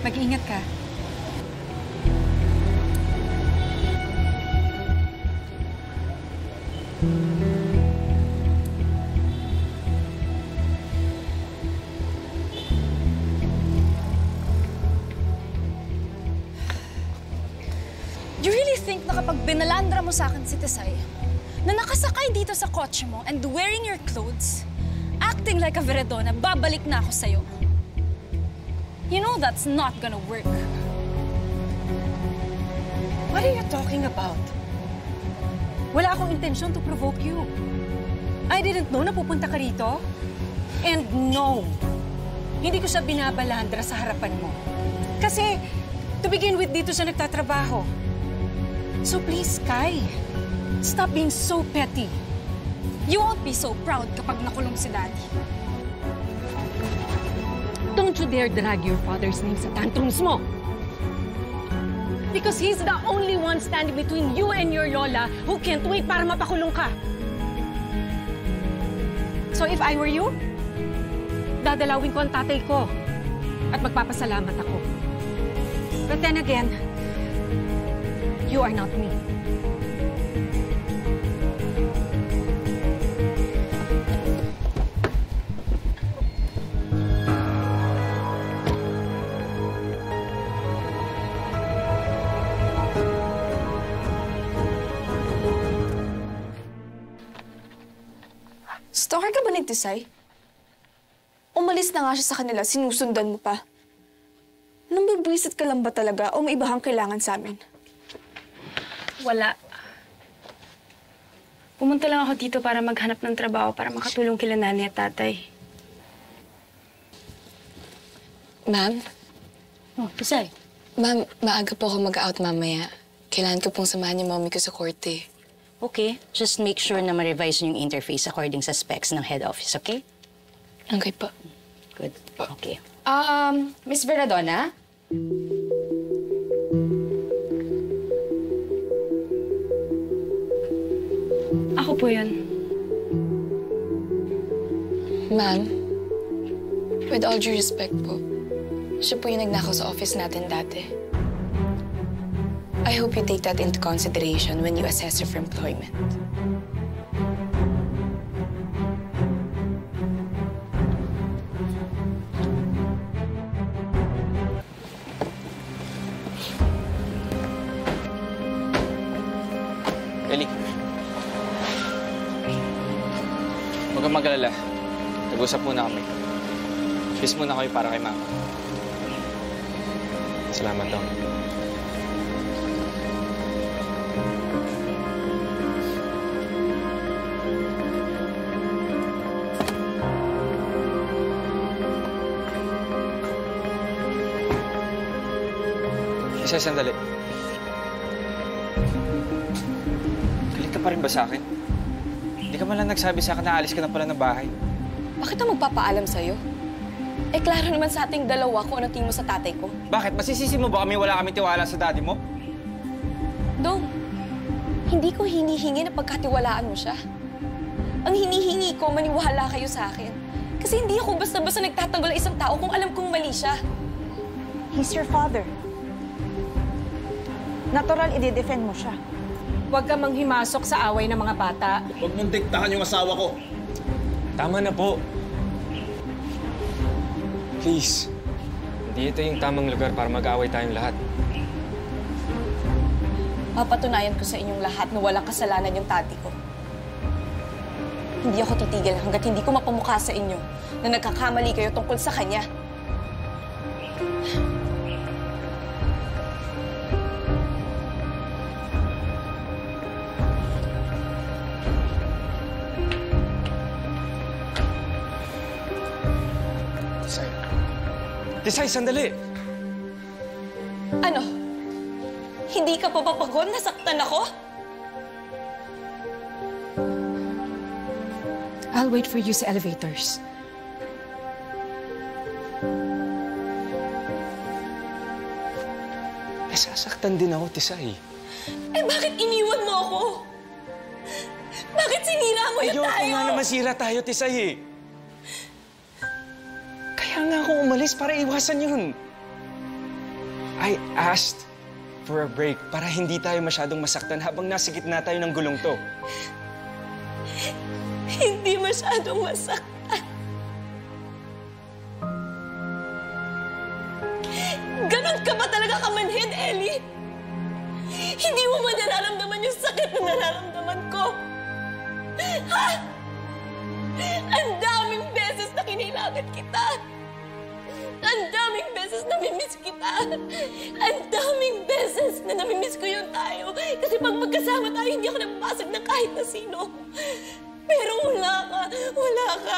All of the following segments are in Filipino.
Mag-iingat ka. You really think na kapag binalandra mo sa akin si Tesay, na nakasakay dito sa kotse mo and wearing your clothes, acting like a veredona, babalik na ako sa'yo? You know that's not gonna work. What are you talking about? Wala akong intensyon to provoke you. I didn't know na pupunta ka rito. And no, hindi ko siya binabalandra sa harapan mo. Kasi, to begin with, dito siya nagtatrabaho. So please, Sky, stop being so petty. You won't be so proud kapag nakulong si Daddy. Don't you dare drag your father's name sa tantrums mo. Because he's the only one standing between you and your Lola who can't wait para mapakulong ka. So if I were you, dadalawin ko ang tatay ko at magpapasalamat ako. But then again, you are not me. Stalker ka ba ni Tesay? Umalis na nga siya sa kanila, sinusundan mo pa. Nambibwisit ka lang ba talaga o may iba kang kailangan sa amin? Wala. Pumunta lang ako dito para maghanap ng trabaho para makatulong kila nanay at tatay. Ma'am? Oh, Tesay. Ma'am, maaga po ako mag-out mamaya. Kailangan ko pong samahan yung mommy ko sa korte. Okay, just make sure na ma-revise yung interface according sa specs ng head office, okay? Okay po. Good. Okay. Miss Veradona? Ako po yun. Ma'am, with all due respect po, siya po yung nagnakaw sa office natin dati. I hope you take that into consideration when you assess her for employment. Ellie. Huwag kang mag-alala. Nag-usap muna kami. Kiss muna kayo para kay Mama. Salamat daw. Isa, sandali. Galit ka pa rin ba sa akin? Hindi ka man lang nagsabi sa akin na alis ka na pala ng bahay. Bakit na magpapaalam sa'yo? Eh, klaro naman sa ating dalawa kung ano tingin mo sa tatay ko. Bakit? Masisisi mo ba kami wala kami tiwala sa daddy mo? Dong, hindi ko hinihingi na pagkatiwalaan mo siya. Ang hinihingi ko, maniwala kayo sa akin. Kasi hindi ako basta-basta nagtatanggol ng isang tao kung alam kong mali siya. He's your father. Natural, i-defend mo siya. Huwag ka manghimasok sa away ng mga bata. Huwag mong diktahan yung asawa ko. Tama na po. Please. Hindi ito yung tamang lugar para mag-away tayong lahat. Papatunayan ko sa inyong lahat na walang kasalanan yung tati ko. Hindi ako titigil hanggat hindi ko mapamukha sa inyo na nagkakamali kayo tungkol sa kanya. Tesay, sandali! Ano? Hindi ka pa papagod? Nasaktan ako? I'll wait for you sa elevators. Nasasaktan din ako, Tesay. Eh, bakit iniwan mo ako? Bakit sinira mo yung tayo? Ayoko nga na masira tayo, Tesay eh. Kaya nga ako umalis para iwasan yun. I asked for a break para hindi tayo masyadong masaktan habang nasa gitna tayo ng gulong to. Hindi masyadong masaktan. Ganon ka ba talaga kamanhid, Ellie? Hindi mo ba nararamdaman yung sakit na nararamdaman ko? Ha? Ang daming beses na kinilagat kita. Ang daming beses na namimiss kita. Ang daming beses na namimiss ko yung tayo. Kasi pag magkasama tayo, hindi ako nababasag ng kahit na sino. Pero wala ka. Wala ka.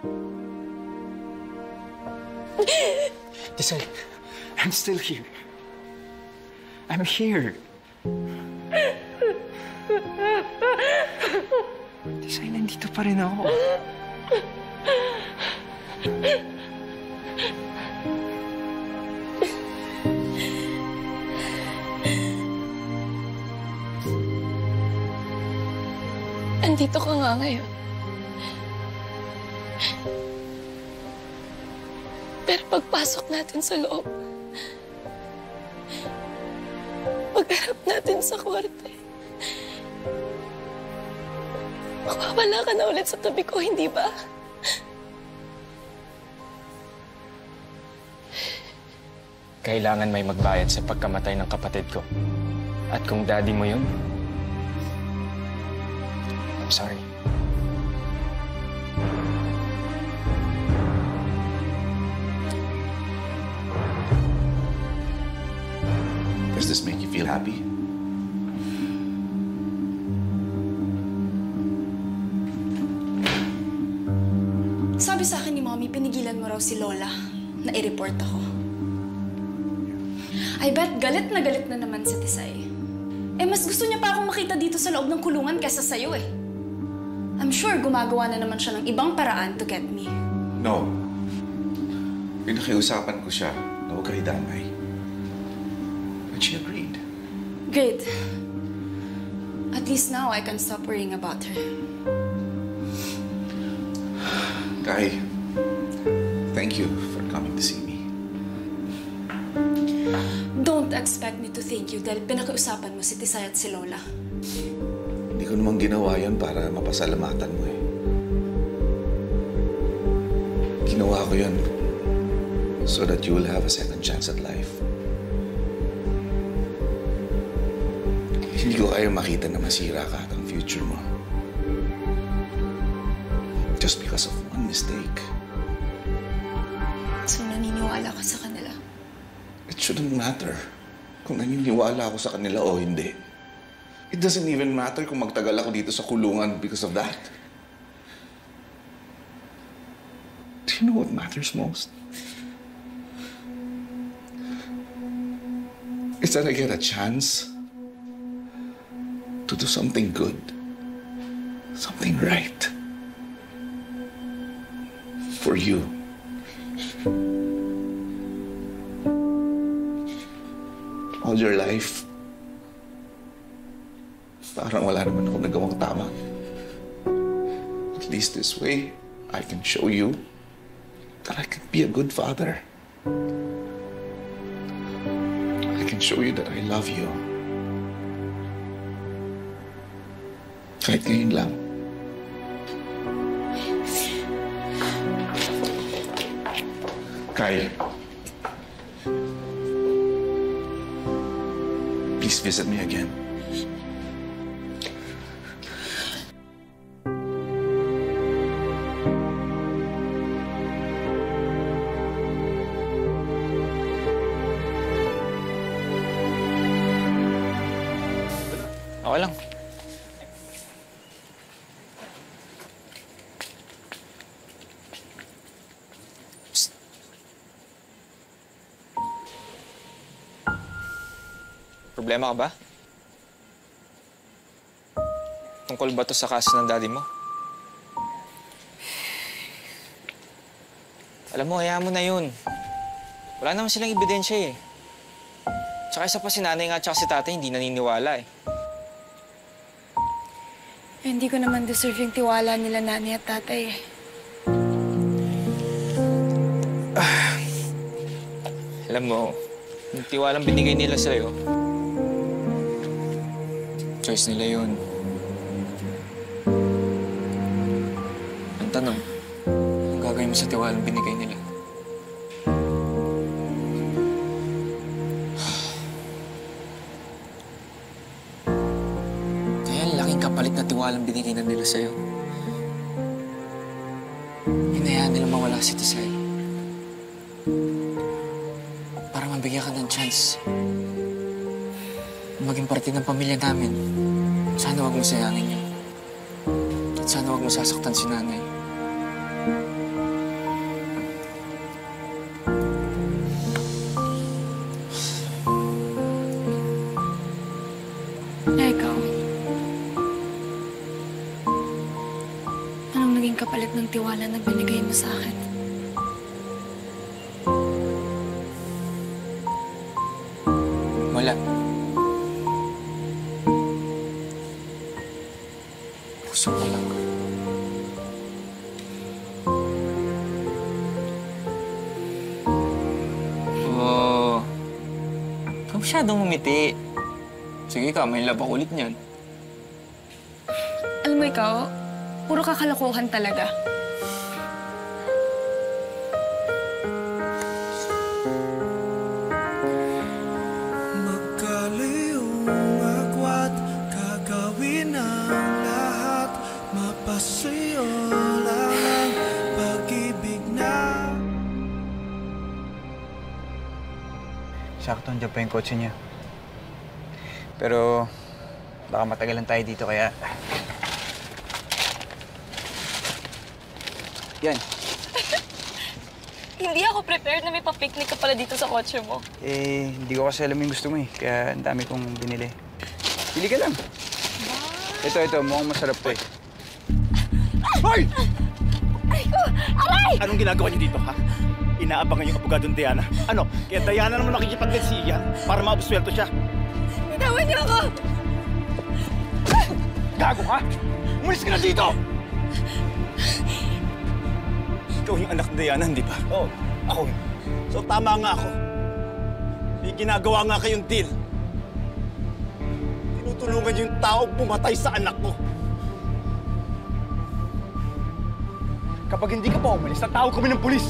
Tisay, I'm still here. I'm here. Tisay, nandito pa rin ako. Andito ka nga ngayon. Pero pagpasok natin sa loob, pagharap natin sa kwarto, mawawala ka na ulit sa tabi ko, hindi ba? Kailangan may magbayad sa pagkamatay ng kapatid ko. At kung daddy mo yun, I'm sorry. Does this make you feel happy? Sabi sa akin ni Mommy, pinigilan mo raw si Lola na i-report ako. I bet galit na naman si Tisay. Eh, mas gusto niya pa akong makita dito sa loob ng kulungan kaysa sa'yo eh. I'm sure gumagawa na naman siya ng ibang paraan to get me. No. Pinakiusapan ko siya na huwag kayo damay. But she agreed. Great. At least now I can stop worrying about her. Kai, thank you for coming to see me. Don't expect me to thank you dahil pinakiusapan mo si Tisay at si Lola. Hindi ko naman ginawa yun para mapasalamatan mo eh. Ginawa ko yun so that you will have a second chance at life. Hindi ko kayo makita na masira ka at ang future mo. Just because of one mistake. So naniniwala ka sa kanila? It shouldn't matter kung naniniwala ako sa kanila o hindi. It doesn't even matter kung magtagal ako dito sa kulungan because of that. Do you know what matters most? It's that I get a chance to do something good, something right for you. All your life, parang wala naman ako nagawang tama. At least this way, I can show you that I can be a good father. I can show you that I love you. Kahit ngayon lang. Kai, please visit me again. Okay lang. Psst. Problema ka ba? Tungkol ba to sa kaso ng daddy mo? Alam mo, hayaan mo na yun. Wala naman silang ebidensya eh. Tsaka isa pa si nanay nga tsaka si tatay hindi naniniwala eh. Hindi ko naman deserve yung tiwala nila nanay at tatay eh. Alam mo, Yung tiwalang binigay nila sa'yo, choice nila yun. Ang tanong, anong gagawin mo sa tiwalang binigay nila? Kaya laking kapalit na tiwalang binigay na nila sa'yo. Hinayaan nila mawala si Tisay. Para mabigyan ka ng chance na maging parte ng pamilya namin. Sana huwag mo sayangin yun. At sana huwag mo sasaktan si nanay. Ikaw, anong naging kapalit ng tiwala na binigay mo sa akin? Wala. Puso ko lang. Oh. Ikaw masyadong umiti. Sige ka, may labak ulit niyan. Alam mo ikaw, puro kakalokohan talaga. Magkaliyong agwat, gagawin ang lahat, mapasuyo lang ang pag-ibig na. Sakto, nandiyan pa yung kotse niya. Pero baka matagalan tayo dito kaya... Yan. Hindi ako prepared na may pa-picnic ka pala dito sa kotse mo. Hindi ko kasi alam yung gusto mo eh. Kaya ang dami kong binili. Pili ka lang. Ito. Mukhang masarap to eh. Hoy! Aray ko! Aray! Anong ginagawa niyo dito, ha? Inaabangan yung abogadong Diana? Ano? Kaya Diana naman nakikipag-gansiyan para maabuswelto siya. Bitawan niyo ako! Gago ka! Umalis ka na dito! Ikaw yung anak ni Diana, di ba? Oo, ako. So tama nga ako. May ginagawa nga kayong deal. Tinutulungan yung tao pumatay sa anak ko. Kapag hindi ka pa umalis, tatawag kami ng pulis.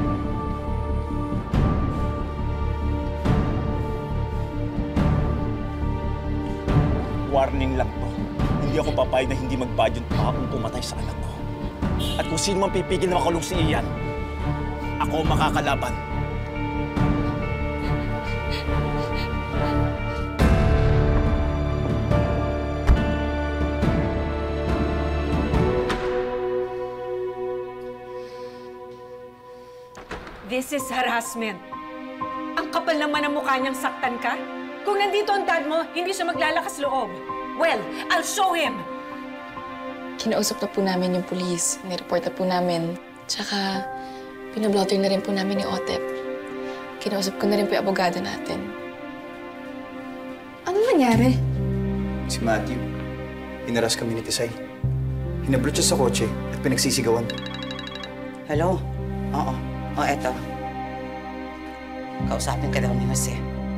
Warning lang to. Hindi ako papayag na hindi magbayad yung taong pumatay sa anak ko. At kung sino man pipigil na makulong si Ian, ako makakalaban. This is harassment. Ang kapal naman ang mukha niyang saktan ka. Kung nandito ang dad mo, hindi siya maglalakas loob. Well, I'll show him! Kinausap na po namin yung pulis. Nireport na po namin. Tsaka, pinablotter na rin po namin ni Otep. Kinausap ko na rin po yung abogado natin. Ano nangyari? Si Matthew. Inaras kami ni Tisay. Hinablot siya sa kotse at pinagsisigawan. Hello? Oo. Eto. Kausapin ka daw ni Jose.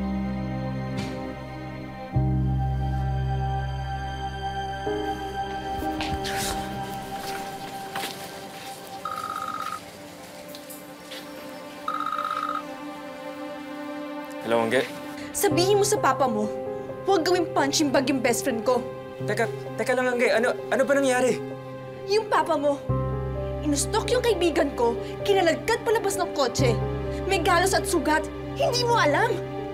Hello, Angge. Sabihin mo sa papa mo, huwag gawing punching bag yung best friend ko. Teka lang, Angge. Ano ba nangyari? Yung papa mo, inustok yung kaibigan ko, kinalagkat palabas ng kotse. May galos at sugat, hindi mo alam.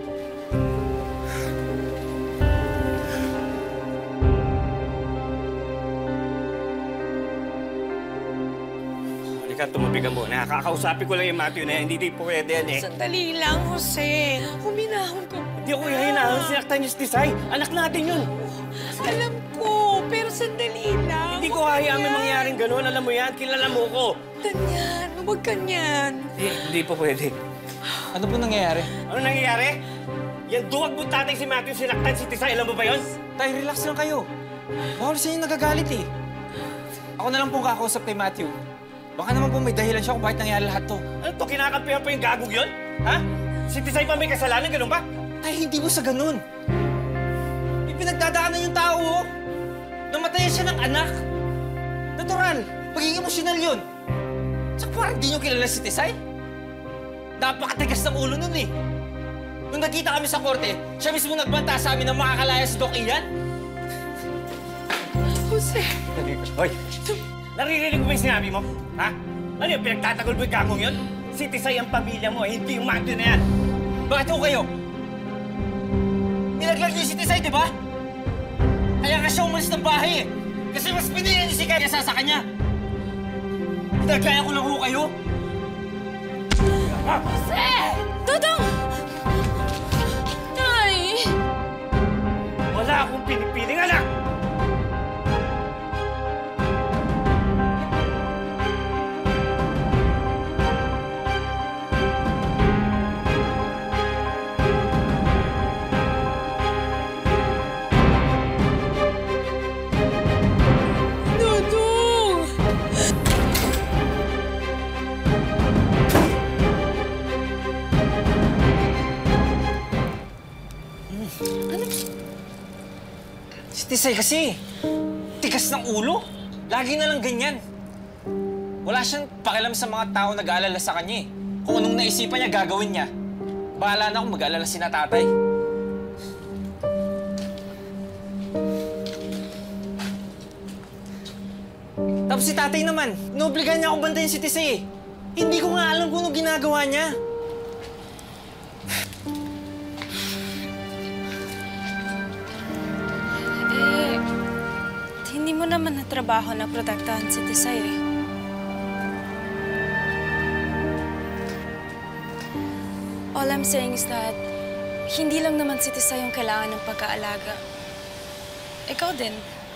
Halika, tumabi ka muna. Kakausapin ko lang yung Matthew na yan. Hindi pwede yan eh. Sandali lang, Jose. Huminahon ka. Hindi ako hinahon. Sinaktan niyo si Tisay. Anak natin yun. Alam ko, pero sandali lang. Hindi ko hayaan may mangyaring ganun. Alam mo yan. Kilala mo ko. Ganyan, huwag ganyan. Hindi po pwede. Ano po nangyayari? Ano nangyayari? Yan duwag mo tatay si Matthew sinaktan si Tisay. Alam mo ba yun? Tay, relax lang kayo. Bawal sa inyo nagagalit eh. Ako na lang pong kakausap kay Matthew. Baka naman po may dahilan siya kung bakit nangyari lahat to. Ano to? Kinakampihan pa yung gagog yun? Ha? Si Tisay pa may kasalanan, ganun ba? Ay, hindi mo sa ganun. May pinagdadaanan yung tao, oh. Namatayan siya ng anak. Natural, magiging emosyonal yun. Tsaka parang di nyo kilala si Tisay. Napakatigas ng ulo nun eh. Nung nagkita kami sa korte, siya mismo nagbanta sa amin na makakalaya si Doc Ian. Jose! Hoy! Naririnig mo ba yung sinabi mo? Ha? Ano yung pinagtatagol mo yung gangong yun? Si Tisay ang pamilya mo, hindi yung manto na yan. Bakit ho kayo? Nilaglag niyo si Tisay, di ba? Kaya nga siya umalis ng bahay eh. Kasi mas pinili niyo si Kaya sa kanya. Nagkaya ko lang ho kayo. Jose! Dodong! Tay! Wala akong pinipiling anak! Si Tisay kasi, tigas ng ulo. Lagi na lang ganyan. Wala siyang pakialam sa mga tao nag-aalala sa kanya eh. Kung anong naisipan niya, gagawin niya. Bahala na kung mag-aalala si na tatay. Tapos si tatay naman, inobligan niya akong bantayan si Tisay eh. Hindi ko nga alam kung anong ginagawa niya. Hindi mo naman na trabaho na protektahan si Tisay eh. All I'm saying is that hindi lang naman si Tisay yung kailangan ng pag-aalaga. Ikaw din.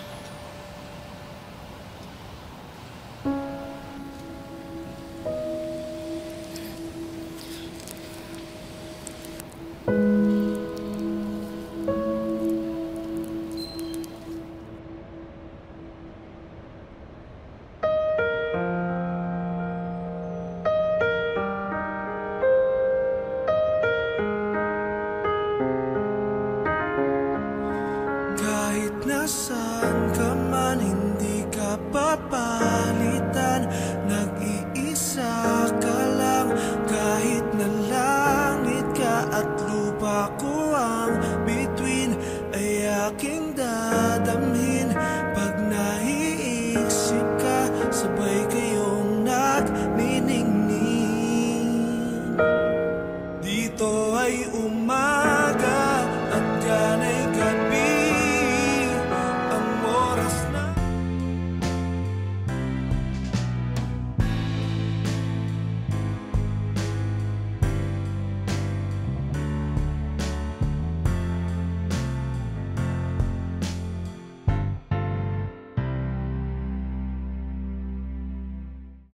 Nasaan ka man, hindi ka papalitan. Nag-iisa ka lang, kahit na langit ka at lupa ko ang bituin ay aking dadamhin.